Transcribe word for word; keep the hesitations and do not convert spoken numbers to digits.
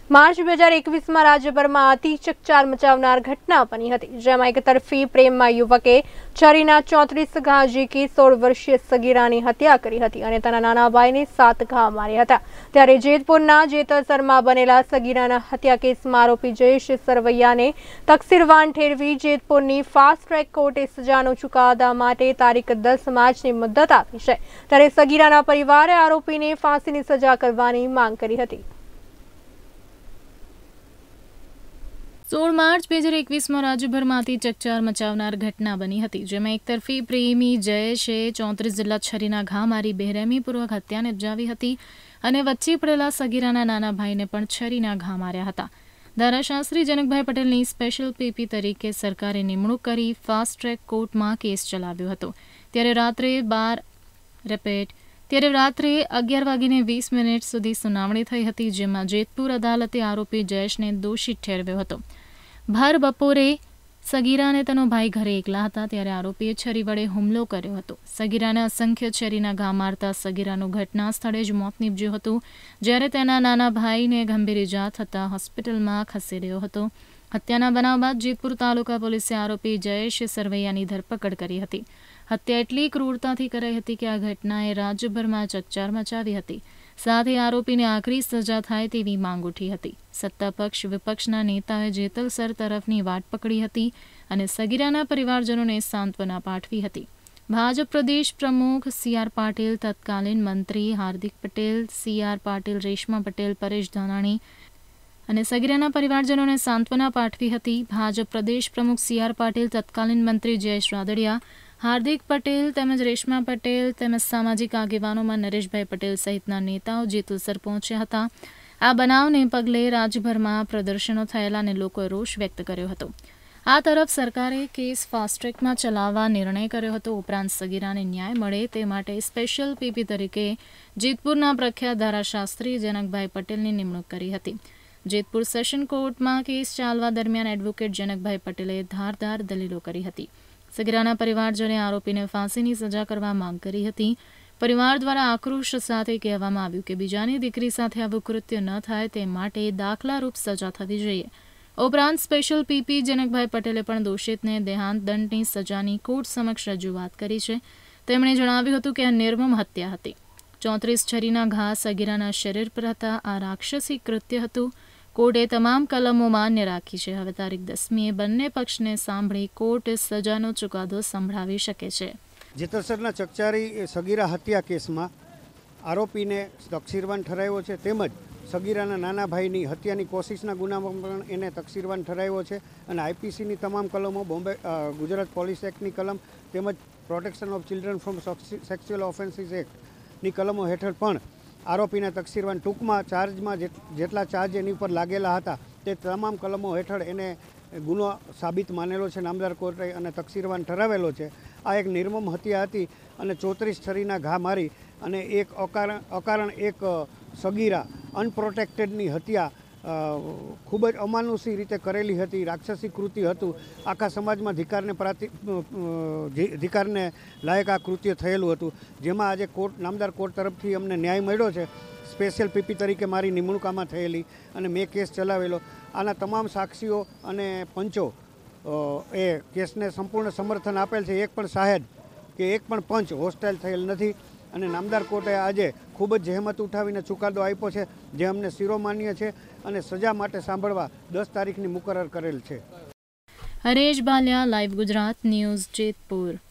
मार्च બે હજાર એકવીસમાં રાજ્યભરમાં અતિ ચકચાર મચાવનાર ઘટના બની હતી, જેમાં એકતરફી પ્રેમમાં યુવકે છરીના ચોત્રીસ ઘા ઝીકી સોળ વર્ષીય સગીરાની હત્યા કરી હતી અને તેના નાના ભાઈને સાત ઘા માર્યા હતા। ત્યારે જેતપુરના જેતલસરમાં બનેલા સગીરાના હત્યા કેસમાં આરોપી જયેશ સરવૈયાને તકસીરવાન ઠેરવી જેતપુરની ફાસ્ટ ટ્રેક કોર્ટે સજાનો ચુકાદા માટે તારીખ દસ માર્ચની મુદત આપી છે। ત્યારે સગીરાના પરિવારે આરોપીને ફાંસીની સજા કરવાની માંગ કરી હતી। સોળ માર્ચ બે હજાર એકવીસમાં રાજ્યભરમાં અતિ ચકચાર મચાવનાર ઘટના બની હતી, જેમાં એકતરફી પ્રેમી જયેશે ચોત્રીસ જેટલા છરીના ઘા મારી બેરહેમીપૂર્વક હત્યા નિપજાવી હતી અને વચ્ચે પડેલા સગીરાના નાના ભાઈને પણ છરીના ઘા માર્યા હતા। ધારાશાસ્ત્રી જનકભાઈ પટેલની સ્પેશિયલ પીપી તરીકે સરકારે નિમણૂક કરી ફાસ્ટ ટ્રેક કોર્ટમાં કેસ ચલાવ્યો હતો। ત્યારે રાત્રે બાર રેપેટ ત્યારે રાત્રે અગિયાર વાગીને વીસ મિનિટ સુધી સુનાવણી થઈ હતી, જેમાં જેતપુર અદાલતે આરોપી જયેશને દોષિત ઠેરવ્યો હતો। ભર બપોરે સગીરાને તેનો ભાઈ ઘરે એકલા હતા ત્યારે આરોપીએ છરી વડે હુમલો કર્યો હતો। સગીરાને અસંખ્ય છરીના ઘા મારતા સગીરાનું ઘટના સ્થળે જ મોત નીપજ્યું હતું, જ્યારે તેના નાના ભાઈને ગંભીર ઇજા થતાં હોસ્પિટલમાં ખસેડ્યો હતો। હત્યાના બનાવ બાદ જેતપુર તાલુકા પોલીસે આરોપી જયેશ સરવૈયાની ધરપકડ કરી હતી। હત્યા એટલી ક્રૂરતાથી કરાઈ હતી કે આ ઘટનાએ રાજ્યભરમાં ચકચાર મચાવી હતી। સાથે આરોપીને આખરી સજા થાય તેવી માંગ ઉઠી હતી। સત્તા પક્ષ વિપક્ષના નેતાઓએ જેતલસર તરફની વાટ પકડી હતી અને સગીરાના પરિવારજનોને સાંત્વના પાઠવી હતી। ભાજપ પ્રદેશ પ્રમુખ સી આર પાટીલ, તત્કાલીન મંત્રી હાર્દિક પટેલ, સી આર પાટીલ, રેશમા પટેલ, પરેશ ધાનાણી અને સગીરાના પરિવારજનોને સાંત્વના પાઠવી હતી। ભાજપ પ્રદેશ પ્રમુખ સી આર પાટીલ, તત્કાલીન મંત્રી જયેશ રાદડિયા, હાર્દિક પટેલ તેમજ રેશમા પટેલ તેમજ સામાજિક આગેવાનોમાં નરેશભાઈ પટેલ સહિતના નેતાઓ જેતલસર પહોંચ્યા હતા। આ બનાવને પગલે રાજ્યભરમાં પ્રદર્શનો થયેલા અને લોકોએ રોષ વ્યક્ત કર્યો હતો। આ તરફ સરકારે કેસ ફાસ્ટ ટ્રેકમાં ચલાવવા નિર્ણય કર્યો હતો। ઉપરાંત સગીરાને ન્યાય મળે તે માટે સ્પેશિયલ પીપી તરીકે જેતપુરના પ્રખ્યાત ધારાશાસ્ત્રી જનકભાઈ પટેલની નિમણૂક કરી હતી। જેતપુર સેશન કોર્ટમાં કેસ ચાલવા દરમિયાન એડવોકેટ જનકભાઈ પટેલે ધારદાર દલીલો કરી હતી। સગીરાના પરિવારજને આરોપીને ફાંસીની સજા કરવા માંગ કરી હતી। પરિવાર દ્વારા આક્રોશ સાથે કહેવામાં આવ્યું કે બીજાની દીકરી સાથે આવું કૃત્ય ન થાય તે માટે દાખલારૂપ સજા થવી જોઈએ। ઉપરાંત સ્પેશિયલ પીપી જનકભાઈ પટેલે પણ દોષિતને દેહાંત દંડની સજાની કોર્ટ સમક્ષ રજૂઆત કરી છે। તેમણે જણાવ્યું હતું કે આ નિર્મમ હત્યા હતી। ચોત્રીસ છરીના ઘા સગીરાના શરીર પર હતા। આ રાક્ષસી કૃત્ય હતું। કોર્ટે તમામ કલમો માન્ય રાખી છે। હવે તારીખ દસમીએ બંને પક્ષને સાંભળી કોર્ટ સજાનો ચુકાદો સંભળાવી શકે છે। જેતલસરના ચકચારી સગીરા હત્યા કેસમાં આરોપીને તકસીરવાન ઠરાવ્યો છે, તેમજ સગીરાના નાના ભાઈની હત્યાની કોશિશના ગુનામાં પણ એને તકસીરવાન ઠરાવ્યો છે અને આઈપીસીની તમામ કલમો, બોમ્બે ગુજરાત પોલીસ એક્ટની કલમ તેમજ protection of children from sexual offences એક્ટની કલમો હેઠળ પણ આરોપીના તકસીરવાન ટૂંકમાં ચાર્જમાં જેટલા ચાર્જ એની ઉપર લાગેલા હતા તે તમામ કલમો હેઠળ એને ગુનો સાબિત માનેલો છે નામદાર કોર્ટે અને તકસીરવાન ઠરાવેલો છે। આ એક નિર્મમ હત્યા હતી અને ચોત્રીસ છરીના ઘા મારી અને એક અકારણ અકારણ એક સગીરા અનપ્રોટેક્ટેડની હત્યા ખૂબ જ અમાનુષી રીતે કરેલી હતી। રાક્ષસી કૃત્ય હતું। આખા સમાજમાં ધિકારને પ્રાતિ ધિકારને લાયક આ કૃત્ય થયેલું હતું, જેમાં આજે કોર્ટ નામદાર કોર્ટ તરફથી અમને ન્યાય મળ્યો છે। સ્પેશિયલ પીપી તરીકે મારી નિમણૂક આમાં થયેલી અને મેં કેસ ચલાવેલો। આના તમામ સાક્ષીઓ અને પંચો એ કેસને સંપૂર્ણ સમર્થન આપેલ છે। એક પણ સાહેબ કે એક પણ પંચ હોસ્ટાઇલ થયેલ નથી અને નામદાર કોર્ટે આજે ખૂબ જ જહેમત ઉઠાવીને ચુકાદો આપ્યો છે, જે અમને શિરોમાન્ય છે અને સજા માટે સાંભળવા દસ તારીખની મુકરર કરેલ છે। Haresh Baliya, live Gujarat news, Jetpur.